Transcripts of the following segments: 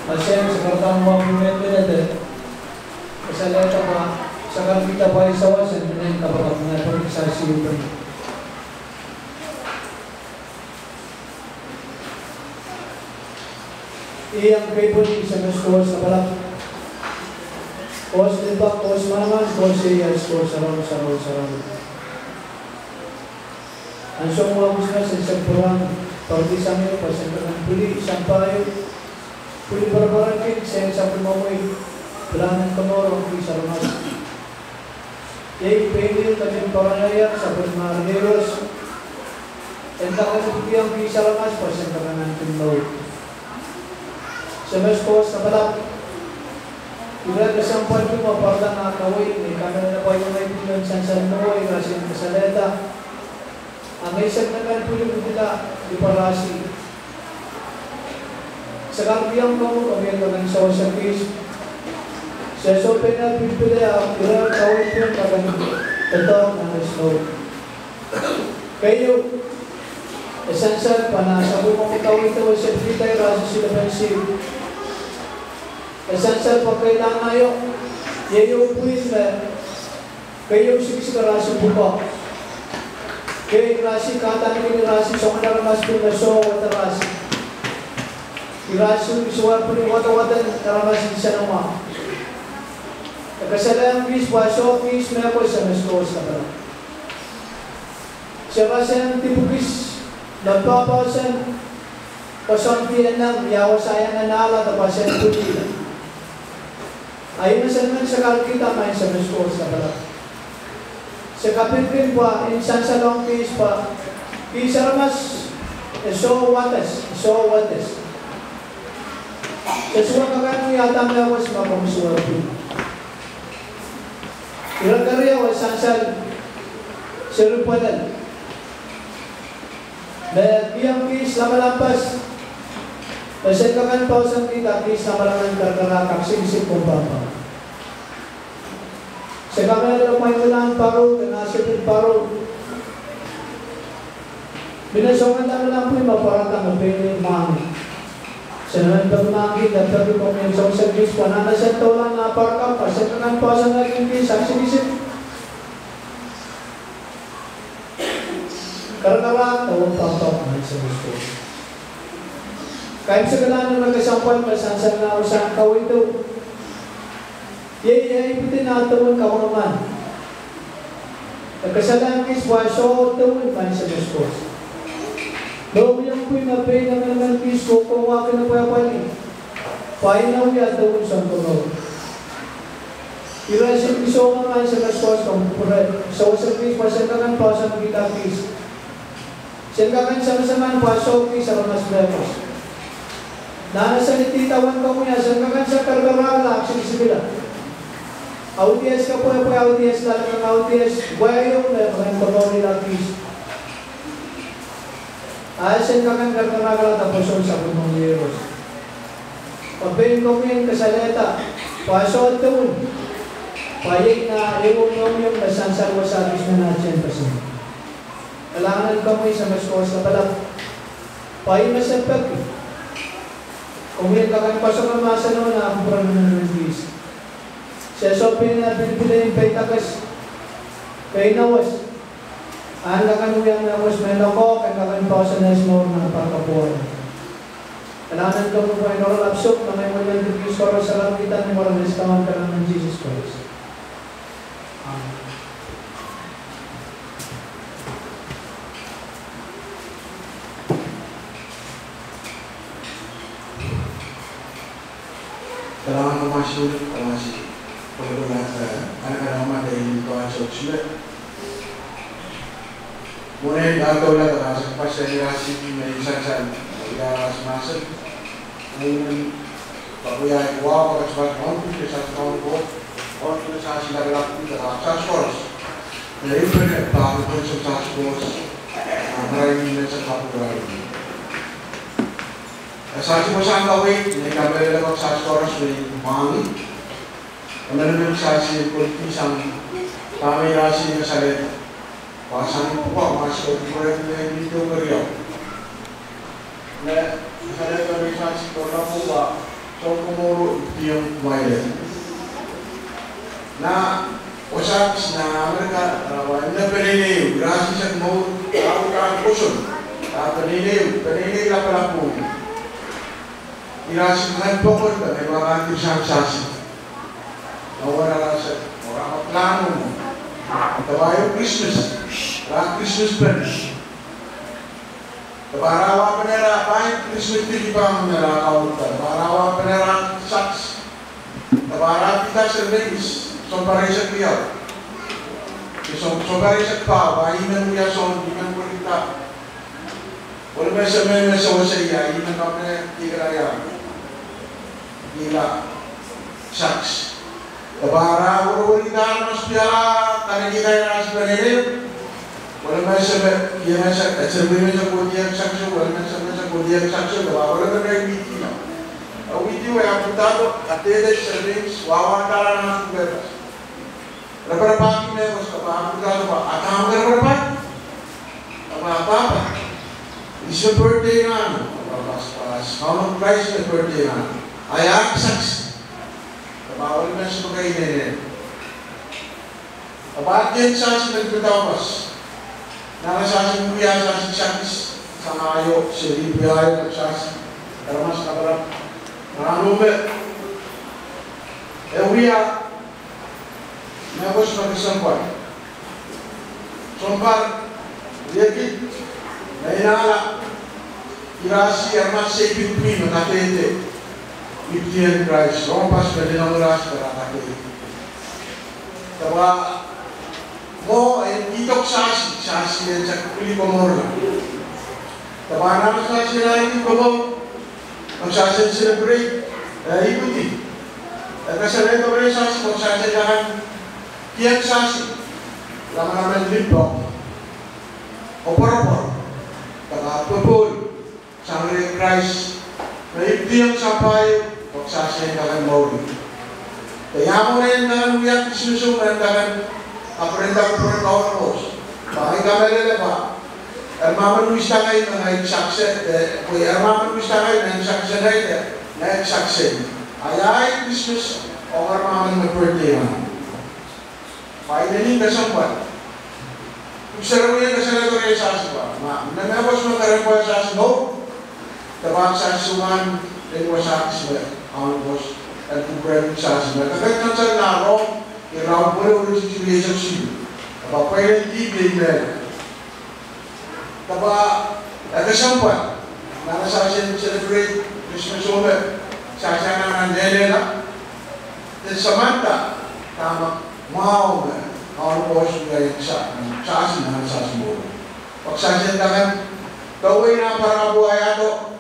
Masih sekarang mau membantu nanti. Masalah apa? Sekarang kita pakai sawasan dengan kapal mengaturalisasi itu. Yang kebun sama skor sebelah. Kos lepas kos mana kos ya skor sarang. Ansong wabusnya sesempurna. Pergi sambil pasang puli sampai puli berbarang saya sampai mamui belangan kenorong di sarang. Jadi pendil kami paraya sampai marheros. Entah apa yang di sarang pasang kerangan timbau. Semester sebelah Ila kesampan itu mapartan nakawin ni kami na payo may punan sansan mo ay rasin kasaleta. Ang isang naman puno kita di parasi. Sekarang yang kamu kami akan saw service. Sesopen na pipila ila kawin pun akan tetap na snow. Kayo sansan panasa mo kawin ito sa kita rasin sila pensiv. Esensial pakailangan ayo, yayo puis na kayo sikis rasi buka. Kayo rasi kata ni rasi somana mas pun so wata rasi. Rasi suar pun wata ramas di sana mah. Kesalahan bis baso bis na ko sa mesko sa bala. Siapa sen tipis nagpapasan pasantian ng yawa sayang nala tapasan putila. Ayun na sa kita main sa mesko sa balat. Sa kapitrin pa, insan sa long case pa, isa ramas, so wates. Sa suwa kakano yata nga was mapamisuwa po. Ilang karya was sansan, sirupanan. Na biyang case lamalampas, kasi kakan pausan kita kis na malangan karkarakak singsip kong bapa. Sa kamay na may ulang paro, kanasipin paro. Binasongan naman lang po yung maparatang ang pili mangi. Sa naman pag mangi, dapag yung pamiyang sa kis, pananasan to lang na parkap, kasi kakan pausan na yung kis, singsip. Karkarak, tawag patok na sa gusto. Kahit sa kailangan na nagkasampan, masansan na usang kawin ito. Yay, putin na ito ang kaw naman. Nagkasalang kis, waso ito ang man sa gusto. Doon yung puwing na pay na naman kis, kung wakin na payapali. Painaw niya ito ang isang tunaw. Irasin iso nga man sa gusto, sa usang kis, masandagan pa sa kita kis. Siyangkakan sama-saman, waso kis, sa mas brevos. Nana sa nititawan ka mo niya, saan ka kan sa kargarala, sinisibila. Audias ka po, audias lang ng audias, buhayo na, mga pagkaw nila kis. Saan ka kan kargarala, tapos sa punong yeros. Pagbayin ko mo yung kasaleta, paso at tuon. Payig na iwong yung nasansarwa sa atis na natin kasi. Kailangan ka mo sa maskos na pala. Payig masapag. Kung may kakagpasok ang masa naman, nakakuran na ng Diyos. Siya sopin na pinipila yung paytakas. Kaya nawas. Ang kakanuyang nawas may loko, kaya kakanpasan na ismo na pagkapuan. Kailangan ko mo po ay noralapsok na may mga Diyos ko sa lapitan ni Morales kaman ka ng Jesus Christ. Amen. Kailangan ko masuk masih perlu anak-anak ramah dari kawan sosial. Mulai atau lah terasa pas generasi dari sansan ya semasa mungkin Pakuya kuah pakai sebat mampu kesat mampu orang kita sasi dari laku terasa skors. Jadi mereka tahu konsumsi skors mereka ini sesuatu lagi. Sasi pasang kawin, ini kami dapat sasi orang sebagai mangi. Kemudian sasi politik sang kami rasi kesadet. Pasang pupuk masuk di proyek ini itu beriau. Nah, kesadet kami sasi orang pupuk so kumuro yung kumain. Na usap na mereka na penene grasi sa mo ako ka kusun penene la pala po grasi man pokon ba may mga tisang sasi nawala la sa ora plano mo tawayo Christmas pen tabarawa penera pain Christmas di pa menera kau tabarawa penera saks tabara kita service son parece criado que son parece pau aí não ia son não por kita por mesmo você aí não capne tigraya ila saks tabara por kita nos piara kami kita ras penere por mesmo ia masa cerveja podia saks por mesmo podia saks tabara por mesmo o vídeo é apontado até de serviços wawan cara nas conversas. Berapa ini bos apa apontado apa berapa? Apa? It's birthday na pas how price the birthday na. Ayak saks. Bawal na sa bagay nene. Abad din sa nagtataw bos. Nakasasin mo yan sa saks sa ayo seri biyahe nagsasin. Mas kabarap Ranube, Ewia, Nabos Magisampan, Sompar, Yekit, Nainala, Irasi, Armas, Sepit, Pino, Nakete, Iptian Christ, Rompas, Pedinamuras, Nakete. Tawa, mo, Itok Sasi, Sasi, and Sakuli Komorla. Tawa, Namas Sasi, Nainit Komor, Magsasin celebrate, ikuti. Kasalain ko rin sasi, magsasin lahat, kiyak sasi. Lama naman limpok. Opor-opor. Tagapapul. Sangre Christ. Naipti ang sapay, magsasin lahat mauli. Kaya mo rin na uyak sinusungan lahat, aprenda ko rin kawaros. Bakit kami lalaba? Ermaman wista kayo na nagsakse, ermaman wista kayo na nagsakse na ito, nagsakse. Ayay Christmas, o ermaman na birthday na. Painanin ka sampan. Kung sarawin ka sa nato kayo sasi pa, nanabas mo ka rin po sa sasi, no? Tabak sa suman, rin po sa sasi mo, ang bos, at kung pwede sa sasi mo. Kapag nang sa naro, iraw po rin ulit si Chile sa siyo. Kapag pwede hindi, hindi. Taba, nagasampan, nagasasin celebrate Christmas over, sasana ng Nelela, then Samantha, tama, mau mau bos ngayon sasin ng sasmo. Pagsasin naman, gawin na para buhay ato,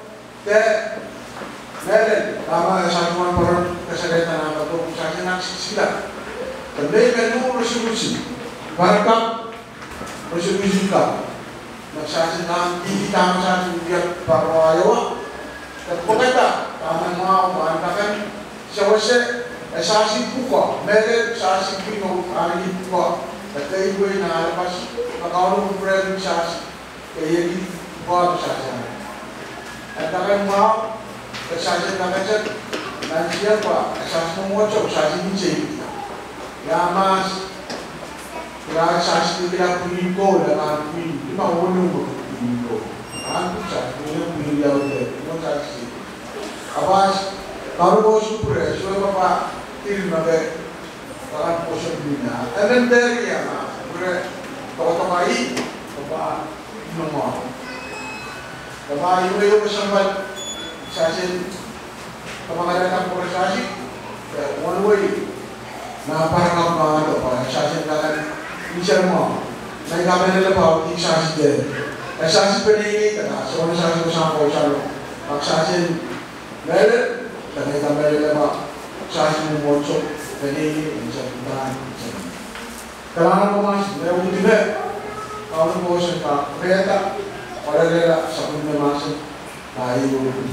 Nelen, tama, sasman para kasalita na ito, sasin ng sila. Tandai ka nung resolution, para ka, resolution ka. Magsasin na hindi tama sa sundiyat para ayawa. At pagkata, tama mga umaantakan, siya wase, sasin po ko, meron sasin po ko, anigin po ko, at kayo po'y nakalabas, nakaulo kong present sasin, kaya hindi po ako sasin. At takan mga, sasin na kansan, nansiya pa, sasin mo mo, sasin din sa iyo. Yamas, kaya sasin nila punin ko, lakaan punin, di mahulong mo punin ko. Ang sasin, punin yaw tayo, yung sasin. Awas, kalau ko supre, suwe pa til mabe, takan po siya bina. And then there yan, supre, tokotokai, pa inom mo. Kaya yung kasambat, sasin, kamakalan ng pura sasin, one way, na parang mga ito pa, sasin takan, minsan mo, nagkakaman nila pa, hindi sasin din. Kaya sasin pinigit ka na, so ano sasin ko sa ako, magsasin, meron, nagkakaman nila pa, sasin mo mocho, pinigit, minsan puntahan, kailangan mo mas, may ulime, kalau mo sa kakita, wala nila sa kumamasin, na iulong.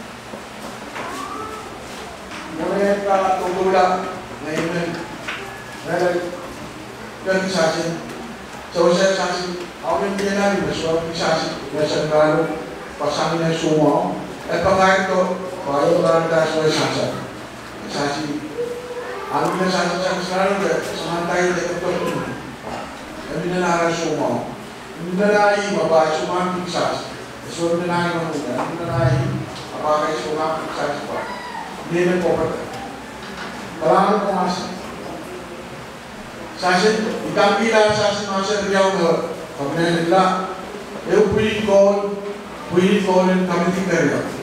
Ngunit tutula, ngayon, meron, ganun sasin, so siya sasin, ako yung pinanari, mas wala yung sasin, nasa ngalo, pasangin na sumo, at pangayot ko, Payo barangkali sesuai saja. Sasi, ambil satu selalu semantai dekat itu. Kami dengar semua. Mengenai bapak cuma sukses. Sesuai mengenai manusia, mengenai apa semua sukses pak. Dia berkompeten. Kalau masih, sasi dikambil sasi masih riau ber. Kami hendak, puji kau yang kami tinggal.